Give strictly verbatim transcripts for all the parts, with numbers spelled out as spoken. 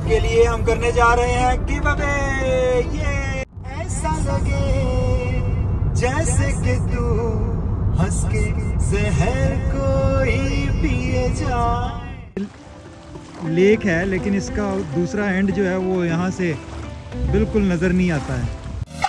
आपके लिए हम करने जा रहे हैं गिव अवे। ये ऐसा लगे जैसे कि तू हंस के जहर कोई पिए जाए। लेक है लेकिन इसका दूसरा एंड जो है वो यहाँ से बिल्कुल नजर नहीं आता है।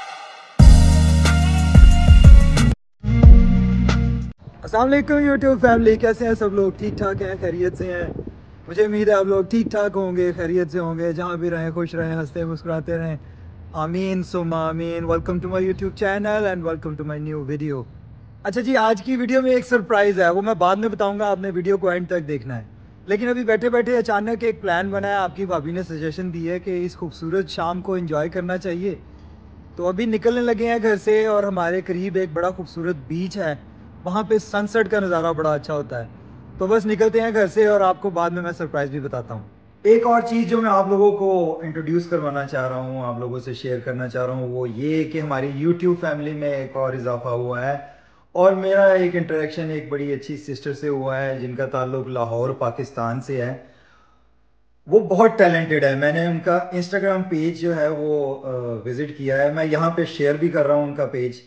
अस्सलाम वालेकुम यूट्यूब फैमिली, कैसे हैं सब लोग? ठीक ठाक हैं, खैरियत से हैं? मुझे उम्मीद है आप लोग ठीक ठाक होंगे, खैरियत से होंगे, जहाँ भी रहें खुश रहें, हंसते मुस्कुराते रहें। आमीन सुम्मा आमीन। Welcome to my YouTube channel and welcome to my new video. अच्छा जी, आज की वीडियो में एक सरप्राइज़ है, वो मैं बाद में बताऊँगा, आपने वीडियो को एंड तक देखना है। लेकिन अभी बैठे बैठे अचानक एक प्लान बना है, आपकी भाभी ने सजेशन दी है कि इस खूबसूरत शाम को एंजॉय करना चाहिए। तो अभी निकलने लगे हैं घर से और हमारे करीब एक बड़ा खूबसूरत बीच है, वहाँ पे सनसेट का नज़ारा बड़ा अच्छा होता है। तो बस निकलते हैं घर से और आपको बाद में मैं सरप्राइज़ भी बताता हूँ। एक और चीज़ जो मैं आप लोगों को इंट्रोड्यूस करवाना चाह रहा हूँ, आप लोगों से शेयर करना चाह रहा हूँ, वो ये कि हमारी यूट्यूब फैमिली में एक और इजाफा हुआ है और मेरा एक इंटरेक्शन एक बड़ी अच्छी सिस्टर से हुआ है जिनका ताल्लुक लाहौर पाकिस्तान से है। वो बहुत टैलेंटेड है। मैंने उनका इंस्टाग्राम पेज जो है वो विजिट किया है, मैं यहाँ पे शेयर भी कर रहा हूँ उनका पेज।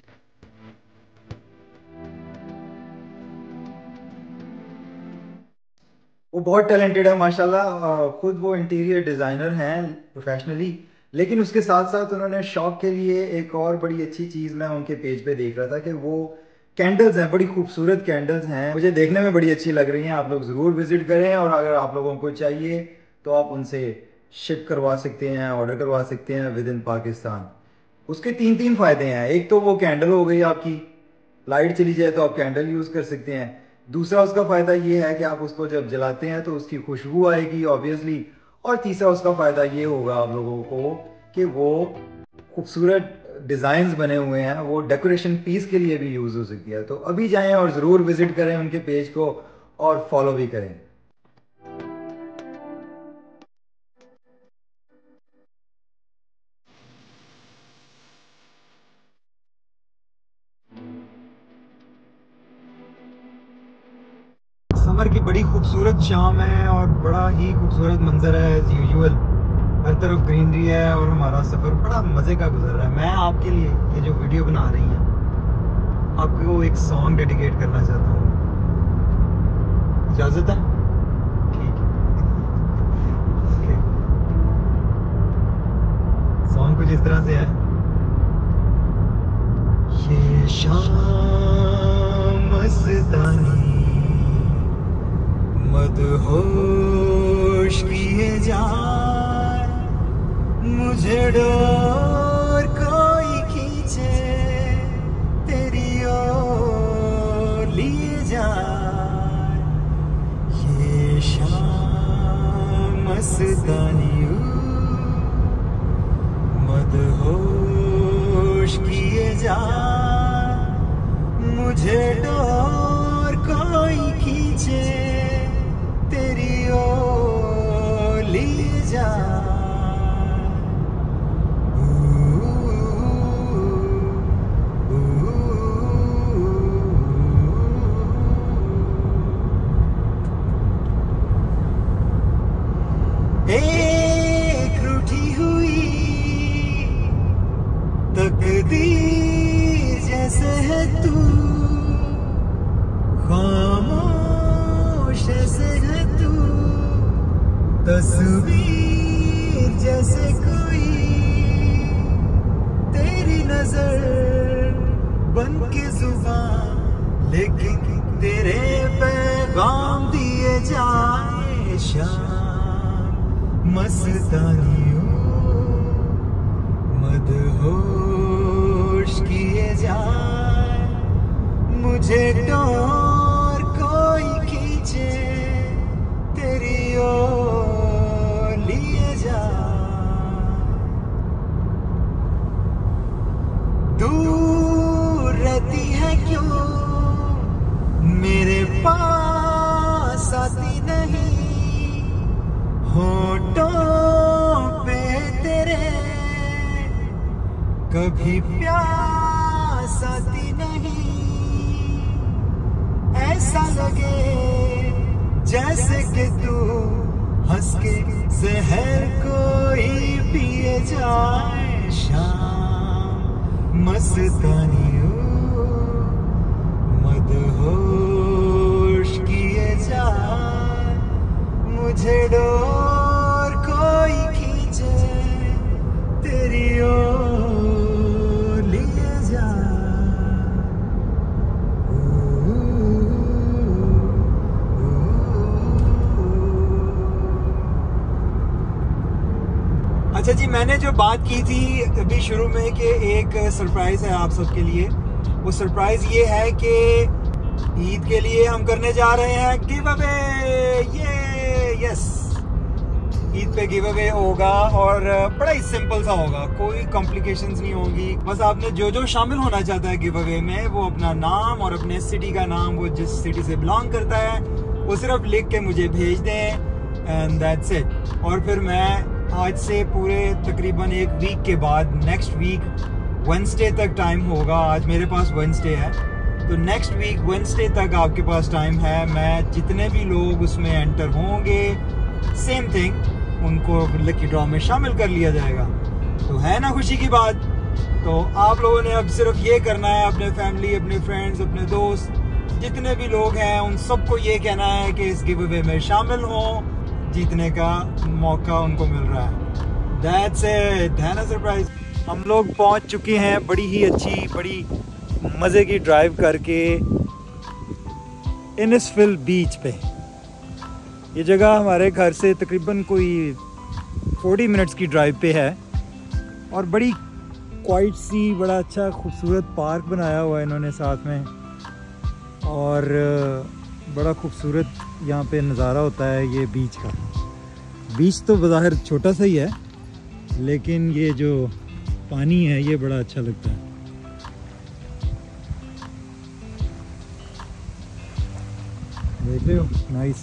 वो बहुत टैलेंटेड है माशाल्लाह, खुद वो इंटीरियर डिज़ाइनर हैं प्रोफेशनली, लेकिन उसके साथ साथ उन्होंने शौक के लिए एक और बड़ी अच्छी चीज़ मैं उनके पेज पे देख रहा था कि वो कैंडल्स हैं, बड़ी खूबसूरत कैंडल्स हैं, मुझे देखने में बड़ी अच्छी लग रही हैं। आप लोग ज़रूर विजिट करें और अगर आप लोगों को चाहिए तो आप उनसे शिप करवा सकते हैं, ऑर्डर करवा सकते हैं विद इन पाकिस्तान। उसके तीन तीन फ़ायदे हैं। एक तो वो कैंडल हो गई आपकी, लाइट चली जाए तो आप कैंडल यूज़ कर सकते हैं। दूसरा उसका फ़ायदा ये है कि आप उसको जब जलाते हैं तो उसकी खुशबू आएगी ऑब्वियसली। और तीसरा उसका फ़ायदा ये होगा आप लोगों को कि वो खूबसूरत डिज़ाइंस बने हुए हैं, वो डेकोरेशन पीस के लिए भी यूज़ हो सकती है। तो अभी जाएं और ज़रूर विज़िट करें उनके पेज को और फॉलो भी करें। समर की बड़ी खूबसूरत शाम है और बड़ा ही खूबसूरत मंजर है एज यूजुअल। हर तरफ ग्रीनरी है और हमारा सफ़र बड़ा मज़े का गुजर रहा है। मैं आपके लिए ये जो वीडियो बना रही हैं आपको एक सॉन्ग डेडिकेट करना चाहता हूँ, इजाज़त है? ठीक है। सॉन्ग कुछ इस तरह से है। ये शाम मस्तानी मदहोश किए जाए, मुझे डोर कोई खींचे तेरी ओर लिए जाए। ये शाम मस्तानी मदहोश किए जाए, मुझे डोर कोई खींचे तेरी ओर लिए जा। एक रूठी हुई तकदीर जैसे है तू, खामोश जैसे है तू, तस्वीर जैसे कोई, तेरी नजर बन के जुबान लेकिन तेरे पैगाम दिए जाए। शाम मस्तानियों मदहोश किए जाए, मुझे डोर कोई खींचे तेरी ओर लिए जा। दूर रहती है क्यों मेरे पास आती नहीं, होठों पे तेरे कभी प्यास आती नहीं। ऐसा लगे जैसे कि तू हंस के जहर को आए शाम मस्तानियों मदहोश किए जा मुझे डोर कोई खींचे तेरी ओर लिए जा। अच्छा जी, मैंने जो बात की थी अभी शुरू में कि एक सरप्राइज़ है आप सबके लिए, वो सरप्राइज़ ये है कि ईद के लिए हम करने जा रहे हैं गिव अवे। ये यस, ईद पे गिव अवे होगा और बड़ा ही सिंपल सा होगा, कोई कॉम्प्लिकेशंस नहीं होंगी। बस आपने जो जो शामिल होना चाहता है गिव अवे में, वो अपना नाम और अपने सिटी का नाम, वो जिस सिटी से बिलोंग करता है, वो सिर्फ लिख के मुझे भेज दें एंड दैट्स इट। और फिर मैं आज से पूरे तकरीबन एक वीक के बाद नेक्स्ट वीक वेडनेसडे तक टाइम होगा। आज मेरे पास वेडनेसडे है, तो नेक्स्ट वीक वेडनेसडे तक आपके पास टाइम है। मैं जितने भी लोग उसमें एंटर होंगे, सेम थिंग, उनको लकी ड्रॉ में शामिल कर लिया जाएगा। तो है ना खुशी की बात। तो आप लोगों ने अब सिर्फ ये करना है, अपने फैमिली, अपने फ्रेंड्स, अपने दोस्त, जितने भी लोग हैं, उन सबको ये कहना है कि इस गिव अवे में शामिल हों, जीतने का मौका उनको मिल रहा है। दैट्स इट, है ना सरप्राइज। हम लोग पहुंच चुके हैं बड़ी ही अच्छी, बड़ी मज़े की ड्राइव करके इनिसफिल बीच पे। ये जगह हमारे घर से तकरीबन कोई चालीस मिनट्स की ड्राइव पे है और बड़ी क्वाइट सी, बड़ा अच्छा खूबसूरत पार्क बनाया हुआ है इन्होंने साथ में, और बड़ा खूबसूरत यहाँ पे नज़ारा होता है ये बीच का। बीच तो बज़ाहिर छोटा सा ही है, लेकिन ये जो पानी है ये बड़ा अच्छा लगता है। देख रहे हो, नाइस।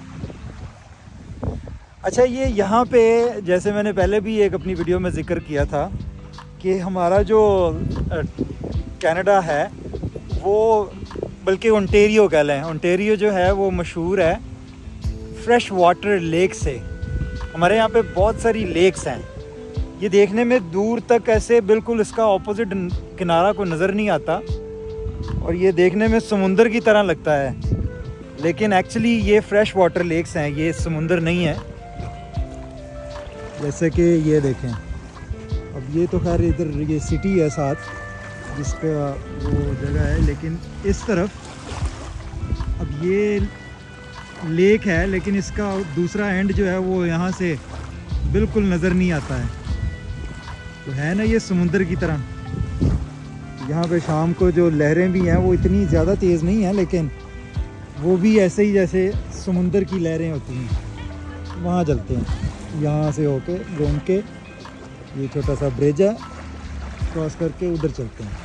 अच्छा, ये यहाँ पे जैसे मैंने पहले भी एक अपनी वीडियो में ज़िक्र किया था कि हमारा जो कनाडा है वो, बल्कि ओंटारियो कह लें, ओंटारियो जो है वो मशहूर है फ्रेश वाटर लेक से। हमारे यहाँ पे बहुत सारी लेक्स हैं। ये देखने में दूर तक ऐसे बिल्कुल इसका ऑपोजिट किनारा को नज़र नहीं आता और ये देखने में समुंदर की तरह लगता है, लेकिन एक्चुअली ये फ्रेश वाटर लेक्स हैं, ये समुंदर नहीं है। जैसे कि ये देखें, अब ये तो खैर इधर ये सिटी है साथ जिसका वो जगह है, लेकिन इस तरफ अब ये लेक है, लेकिन इसका दूसरा एंड जो है वो यहाँ से बिल्कुल नज़र नहीं आता है। तो है ना ये समुंदर की तरह। यहाँ पे शाम को जो लहरें भी हैं वो इतनी ज़्यादा तेज़ नहीं है, लेकिन वो भी ऐसे ही जैसे समुंदर की लहरें होती हैं। वहाँ चलते हैं, यहाँ से होके घूम के, ये छोटा सा ब्रिज है, क्रॉस करके उधर चलते हैं।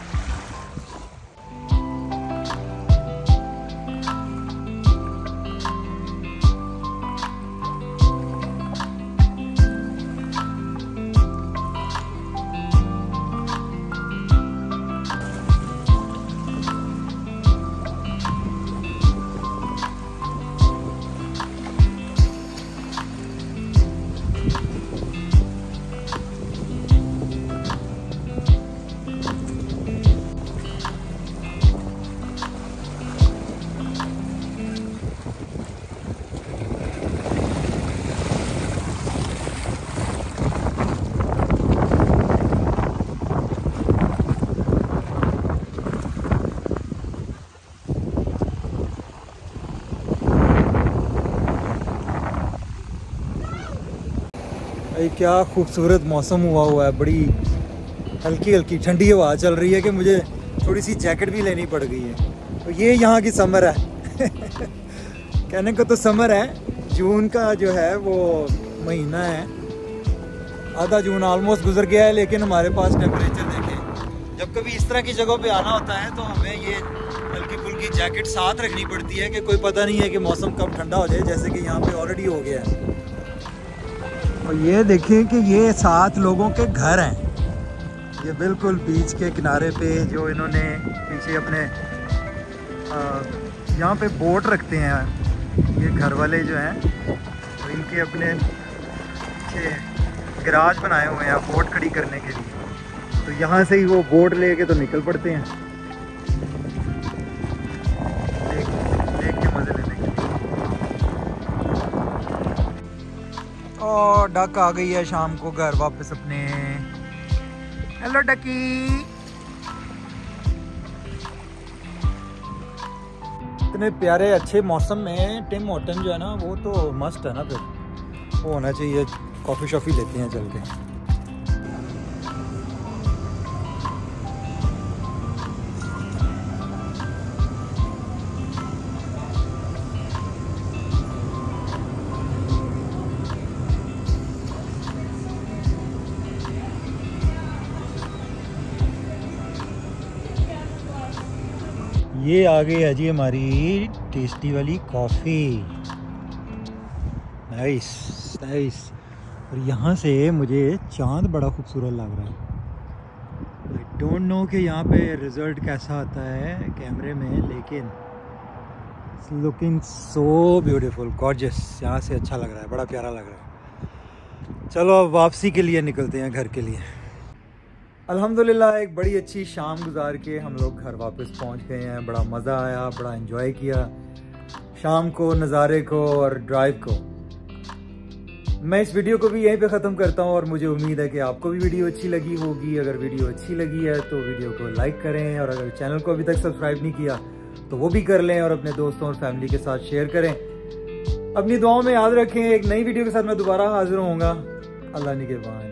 क्या खूबसूरत मौसम हुआ हुआ है, बड़ी हल्की हल्की ठंडी हवा चल रही है कि मुझे थोड़ी सी जैकेट भी लेनी पड़ गई है। तो ये यहाँ की समर है कहने को तो समर है। जून का जो है वो महीना है, आधा जून ऑलमोस्ट गुजर गया है, लेकिन हमारे पास टेम्परेचर देखें, जब कभी इस तरह की जगहों पे आना होता है तो हमें ये हल्की फुल्की जैकेट साथ रखनी पड़ती है कि कोई पता नहीं है कि मौसम कब ठंडा हो जाए, जैसे कि यहाँ पे ऑलरेडी हो गया है। और ये देखिए कि ये सात लोगों के घर हैं, ये बिल्कुल बीच के किनारे पे, जो इन्होंने पीछे अपने यहाँ पे बोट रखते हैं ये घर वाले जो हैं, तो इनके अपने पीछे गराज बनाए हुए हैं बोट खड़ी करने के लिए, तो यहाँ से ही वो बोट लेके तो निकल पड़ते हैं देख देख के मजे लेने के लिए। और डक आ गई है शाम को घर वापस अपने। Hello ducky. इतने प्यारे अच्छे मौसम में टिम हॉर्टन जो है ना वो तो मस्त है ना, फिर वो होना चाहिए। कॉफ़ी शॉफ़ी लेते हैं चल के। ये आ गई है जी हमारी टेस्टी वाली कॉफ़ी। Nice nice. और यहाँ से मुझे चांद बड़ा खूबसूरत लग रहा है। आई डोंट नो कि यहाँ पे रिज़ल्ट कैसा आता है कैमरे में, लेकिन it's looking so beautiful gorgeous. यहाँ से अच्छा लग रहा है, बड़ा प्यारा लग रहा है। चलो अब वापसी के लिए निकलते हैं घर के लिए। अल्हम्दुलिल्लाह एक बड़ी अच्छी शाम गुजार के हम लोग घर वापस पहुंच गए हैं। बड़ा मज़ा आया, बड़ा एंजॉय किया शाम को, नज़ारे को और ड्राइव को। मैं इस वीडियो को भी यहीं पे ख़त्म करता हूं और मुझे उम्मीद है कि आपको भी वीडियो अच्छी लगी होगी। अगर वीडियो अच्छी लगी है तो वीडियो को लाइक करें, और अगर चैनल को अभी तक सब्सक्राइब नहीं किया तो वो भी कर लें, और अपने दोस्तों और फैमिली के साथ शेयर करें। अपनी दुआओं में याद रखें। एक नई वीडियो के साथ मैं दोबारा हाजिर होऊंगा। अल्लाह निगहबान।